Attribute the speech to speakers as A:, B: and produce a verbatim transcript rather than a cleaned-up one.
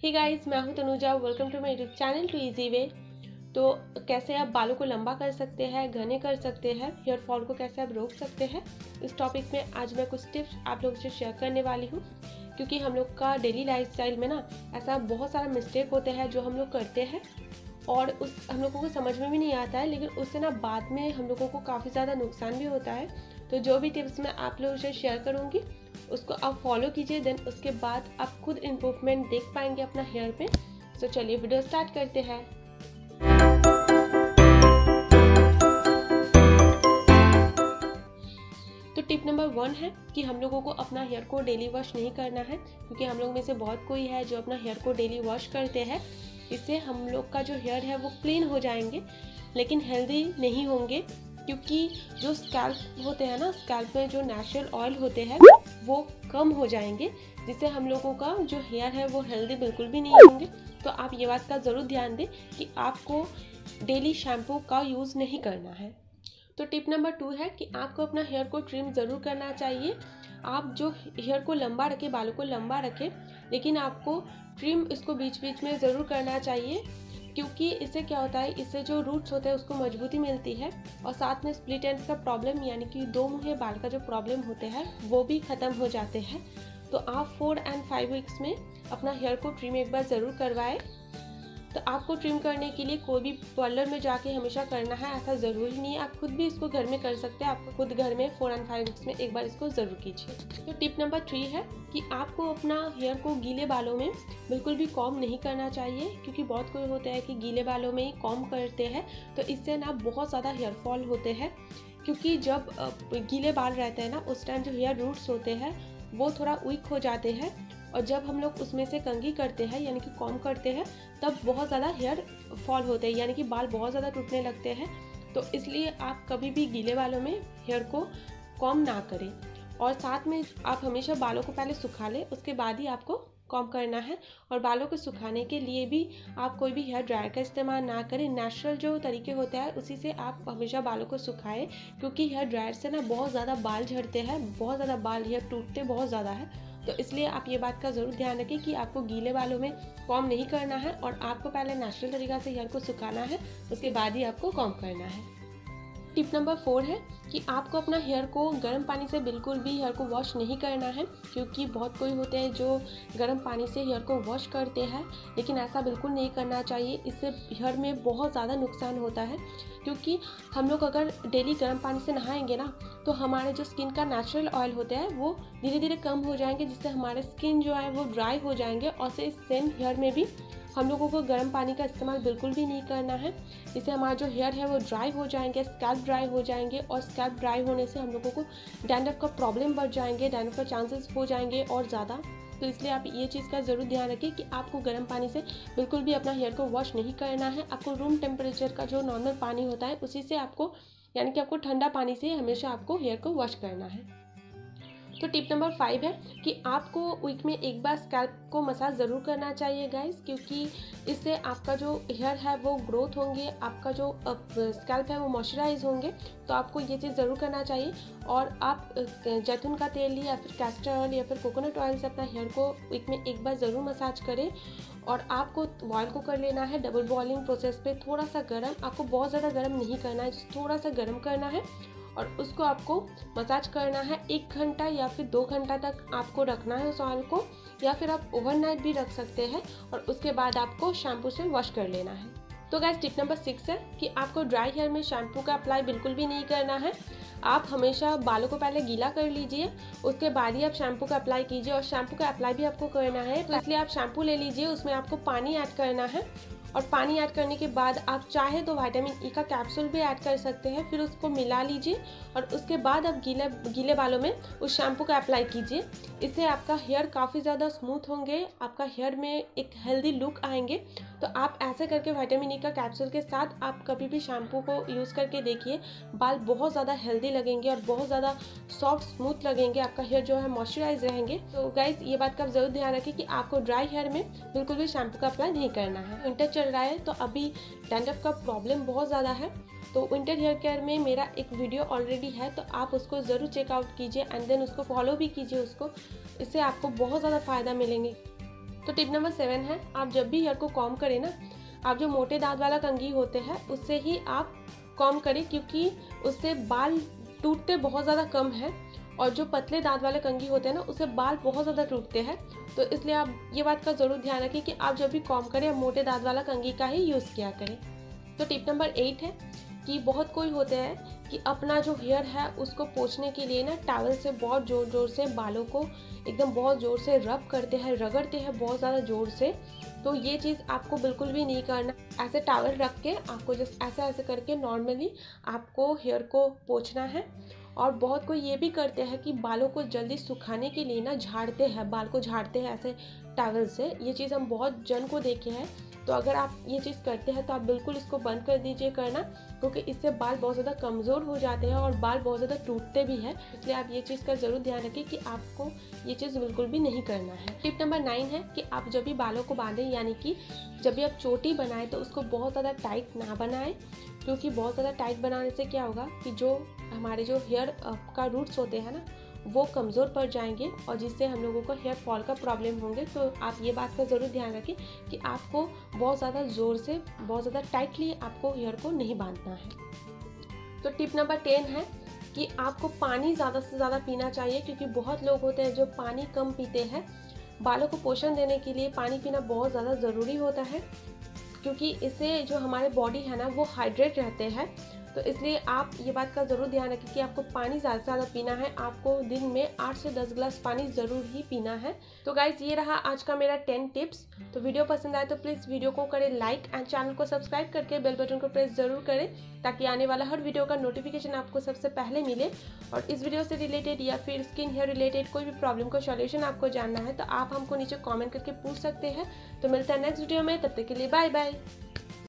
A: हे guys, मैं हूं Tanuja. Welcome to my YouTube channel to easy way. तो कैसे आप बालों को लंबा कर सकते हैं, घने कर सकते हैं, हेयर फॉल को कैसे आप रोक सकते हैं, इस टॉपिक में आज मैं कुछ टिप्स आप लोगों से शेयर करने वाली हूं। क्योंकि हम लोग का डेली लाइफस्टाइल में ना ऐसा बहुत सारा मिस्टेक होते हैं जो हम लोग करते हैं और उस हम लोगों को समझ में भी नहीं आता है, लेकिन उससे ना बाद में हम लोगों को काफ़ी ज़्यादा नुकसान भी होता है। तो जो भी टिप्स मैं आप लोगों से शेयर करूँगी उसको आप फॉलो कीजिए, देन उसके बाद आप खुद इम्प्रूवमेंट देख पाएंगे अपना हेयर पे। तो चलिए वीडियो स्टार्ट करते हैं। तो टिप नंबर वन है कि हम लोगों को अपना हेयर को डेली वॉश नहीं करना है, क्योंकि हम लोग में से बहुत कोई है जो अपना हेयर को डेली वॉश करते हैं। इससे हम लोग का जो हेयर है वो क्लीन हो जाएंगे, लेकिन हेल्दी नहीं होंगे, क्योंकि जो स्कैल्प होते हैं ना, स्कैल्प में जो नेचुरल ऑयल होते हैं वो कम हो जाएंगे, जिससे हम लोगों का जो हेयर है वो हेल्दी बिल्कुल भी नहीं होंगे। तो आप ये बात का ज़रूर ध्यान दें कि आपको डेली शैम्पू का यूज़ नहीं करना है। तो टिप नंबर टू है कि आपको अपना हेयर को ट्रिम ज़रूर करना चाहिए। आप जो हेयर को लंबा रखें, बालों को लंबा रखें, लेकिन आपको ट्रिम इसको बीच बीच में ज़रूर करना चाहिए, क्योंकि इससे क्या होता है, इससे जो रूट्स होते हैं उसको मजबूती मिलती है और साथ में स्प्लिट एंड का प्रॉब्लम यानी कि दो मुँहे बाल का जो प्रॉब्लम होते हैं वो भी ख़त्म हो जाते हैं। तो आप फोर एंड फाइव वीक्स में अपना हेयर को ट्रिम एक बार ज़रूर करवाएं। तो आपको ट्रिम करने के लिए कोई भी पार्लर में जाके हमेशा करना है ऐसा ज़रूरी नहीं है, आप खुद भी इसको घर में कर सकते हैं। आप खुद घर में फोर एंड फाइव वीक्स में एक बार इसको ज़रूर कीजिए। तो टिप नंबर थ्री है कि आपको अपना हेयर को गीले बालों में बिल्कुल भी कॉम्ब नहीं करना चाहिए, क्योंकि बहुत कोई होता है कि गीले बालों में ही कॉम्ब करते हैं, तो इससे ना बहुत ज़्यादा हेयर फॉल होते हैं। क्योंकि जब गीले बाल रहते हैं ना उस टाइम जो हेयर रूट्स होते हैं वो थोड़ा वीक हो जाते हैं, और जब हम लोग उसमें से कंघी करते हैं यानी कि कॉम्ब करते हैं तब बहुत ज़्यादा हेयर फॉल होते हैं, यानी कि बाल बहुत ज़्यादा टूटने लगते हैं। तो इसलिए आप कभी भी गीले बालों में हेयर को कॉम्ब ना करें, और साथ में आप हमेशा बालों को पहले सुखा लें, उसके बाद ही आपको कॉम्ब करना है। और बालों को सुखाने के लिए भी आप कोई भी हेयर ड्रायर का इस्तेमाल ना करें, नेचुरल जो तरीके होते हैं उसी से आप हमेशा बालों को सुखाएं, क्योंकि हेयर ड्रायर से ना बहुत ज़्यादा बाल झड़ते हैं, बहुत ज़्यादा बाल हेयर टूटते बहुत ज़्यादा है। तो इसलिए आप ये बात का ज़रूर ध्यान रखें कि आपको गीले बालों में कॉम्ब नहीं करना है, और आपको पहले नेचुरल तरीक़ा से हेयर को सुखाना है, उसके बाद ही आपको कॉम्ब करना है। टिप नंबर फोर है कि आपको अपना हेयर को गर्म पानी से बिल्कुल भी हेयर को वॉश नहीं करना है, क्योंकि बहुत कोई होते हैं जो गर्म पानी से हेयर को वॉश करते हैं, लेकिन ऐसा बिल्कुल नहीं करना चाहिए। इससे हेयर में बहुत ज़्यादा नुकसान होता है, क्योंकि हम लोग अगर डेली गर्म पानी से नहाएंगे ना तो हमारे जो स्किन का नेचुरल ऑयल होते हैं वो धीरे धीरे कम हो जाएंगे, जिससे हमारे स्किन जो है वो ड्राई हो जाएंगे। और से सेम हेयर में भी हम लोगों को गर्म पानी का इस्तेमाल बिल्कुल भी नहीं करना है। इससे हमारा जो हेयर है वो ड्राई हो जाएंगे, स्कैल्प ड्राई हो जाएंगे, और स्कैल्प ड्राई होने से हम लोगों को डैंड्रफ का प्रॉब्लम बढ़ जाएंगे, डैंड्रफ का चांसेस हो जाएंगे और ज़्यादा। तो इसलिए आप ये चीज़ का ज़रूर ध्यान रखें कि आपको गर्म पानी से बिल्कुल भी अपना हेयर को वॉश नहीं करना है। आपको रूम टेम्परेचर का जो नॉर्मल पानी होता है उसी से आपको, यानी कि आपको ठंडा पानी से हमेशा आपको हेयर को वॉश करना है। तो टिप नंबर फाइव है कि आपको वीक में एक बार स्कैल्प को मसाज ज़रूर करना चाहिए गाइस, क्योंकि इससे आपका जो हेयर है वो ग्रोथ होंगे, आपका जो स्कैल्प है वो मॉइस्चराइज होंगे। तो आपको ये चीज़ ज़रूर करना चाहिए। और आप जैतून का तेल या फिर कैस्टर ऑयल या फिर कोकोनट ऑयल से अपना हेयर को वीक में एक बार ज़रूर मसाज करें। और आपको ऑयल को कर लेना है डबल बॉइलिंग प्रोसेस पे, थोड़ा सा गर्म, आपको बहुत ज़्यादा गर्म नहीं करना है, थोड़ा सा गर्म करना है, और उसको आपको मसाज करना है। एक घंटा या फिर दो घंटा तक आपको रखना है उस ऑयल को, या फिर आप ओवरनाइट भी रख सकते हैं, और उसके बाद आपको शैम्पू से वॉश कर लेना है। तो गाइस टिप नंबर सिक्स है कि आपको ड्राई हेयर में शैम्पू का अप्लाई बिल्कुल भी नहीं करना है। आप हमेशा बालों को पहले गीला कर लीजिए, उसके बाद ही आप शैम्पू का अप्लाई कीजिए, और शैम्पू का अप्लाई भी आपको करना है। तो इसलिए आप शैम्पू ले लीजिए, उसमें आपको पानी ऐड करना है, और पानी ऐड करने के बाद आप चाहे तो विटामिन ई का कैप्सूल भी ऐड कर सकते हैं। फिर उसको मिला लीजिए, और उसके बाद आप गीले गीले बालों में उस शैम्पू का अप्लाई कीजिए। इससे आपका हेयर काफ़ी ज़्यादा स्मूथ होंगे, आपका हेयर में एक हेल्दी लुक आएंगे। तो आप ऐसे करके विटामिन ई का कैप्सूल के साथ आप कभी भी शैम्पू को यूज़ करके देखिए, बाल बहुत ज़्यादा हेल्दी लगेंगे और बहुत ज़्यादा सॉफ्ट स्मूथ लगेंगे, आपका हेयर जो है मॉइस्चराइज रहेंगे। तो गाइस ये बात का ज़रूर ध्यान रखें कि आपको ड्राई हेयर में बिल्कुल भी शैम्पू का अप्लाई नहीं करना है। विंटर चल रहा है तो अभी डैंड्रफ का प्रॉब्लम बहुत ज़्यादा है, तो विंटर हेयर केयर में मेरा एक वीडियो ऑलरेडी है, तो आप उसको ज़रूर चेकआउट कीजिए एंड देन उसको फॉलो भी कीजिए उसको, इससे आपको बहुत ज़्यादा फ़ायदा मिलेंगे। तो टिप नंबर सेवन है, आप जब भी हेयर को कॉम्ब करें ना, आप जो मोटे दांत वाला कंघी होते हैं उससे ही आप कॉम्ब करें, क्योंकि उससे बाल टूटते बहुत ज़्यादा कम है। और जो पतले दांत वाले कंघी होते हैं ना, उससे बाल बहुत ज़्यादा टूटते हैं। तो इसलिए आप ये बात का ज़रूर ध्यान रखें कि आप जब भी कॉम्ब करें, आप मोटे दांत वाला कंघी का ही यूज़ किया करें। तो टिप नंबर एट है कि बहुत कोई होते हैं कि अपना जो हेयर है उसको पोंछने के लिए ना टॉवल से बहुत ज़ोर ज़ोर से बालों को एकदम बहुत ज़ोर से रब करते हैं, रगड़ते हैं बहुत ज़्यादा ज़ोर से। तो ये चीज़ आपको बिल्कुल भी नहीं करना। ऐसे टॉवल रख के आपको जस्ट ऐसे ऐसे करके नॉर्मली आपको हेयर को पोंछना है। और बहुत कोई ये भी करते हैं कि बालों को जल्दी सुखाने के लिए ना झाड़ते हैं, बाल को झाड़ते हैं ऐसे टॉवल से। ये चीज़ हम बहुत जन को देखे हैं। तो अगर आप ये चीज़ करते हैं तो आप बिल्कुल इसको बंद कर दीजिए करना, क्योंकि इससे बाल बहुत ज़्यादा कमज़ोर हो जाते हैं और बाल बहुत ज़्यादा टूटते भी हैं। इसलिए आप ये चीज़ का ज़रूर ध्यान रखें कि आपको ये चीज़ बिल्कुल भी नहीं करना है। टिप नंबर नाइन है कि आप जब भी बालों को बांधें, यानी कि जब भी आप चोटी बनाएं, तो उसको बहुत ज़्यादा टाइट ना बनाएं, क्योंकि बहुत ज़्यादा टाइट बनाने से क्या होगा कि जो हमारे जो हेयर का रूट्स होते हैं ना, वो कमज़ोर पड़ जाएंगे और जिससे हम लोगों को हेयर फॉल का प्रॉब्लम होंगे। तो आप ये बात का ज़रूर ध्यान रखें कि आपको बहुत ज़्यादा ज़ोर से, बहुत ज़्यादा टाइटली आपको हेयर को नहीं बांधना है। तो टिप नंबर टेन है कि आपको पानी ज़्यादा से ज़्यादा पीना चाहिए, क्योंकि बहुत लोग होते हैं जो पानी कम पीते हैं। बालों को पोषण देने के लिए पानी पीना बहुत ज़्यादा ज़रूरी होता है, क्योंकि इससे जो हमारे बॉडी है ना वो हाइड्रेट रहते हैं। तो इसलिए आप ये बात का ज़रूर ध्यान रखें कि आपको पानी ज़्यादा से ज़्यादा पीना है। आपको दिन में आठ से दस गिलास पानी ज़रूर ही पीना है। तो गाइज़, ये रहा आज का मेरा टेन टिप्स। तो वीडियो पसंद आए तो प्लीज़ वीडियो को करें लाइक एंड चैनल को सब्सक्राइब करके बेल बटन को प्रेस ज़रूर करें, ताकि आने वाला हर वीडियो का नोटिफिकेशन आपको सबसे पहले मिले। और इस वीडियो से रिलेटेड या फिर स्किन हेयर रिलेटेड कोई भी प्रॉब्लम का सॉल्यूशन आपको जानना है तो आप हमको नीचे कॉमेंट करके पूछ सकते हैं। तो मिलते हैं नेक्स्ट वीडियो में, तब तक के लिए बाय बाय।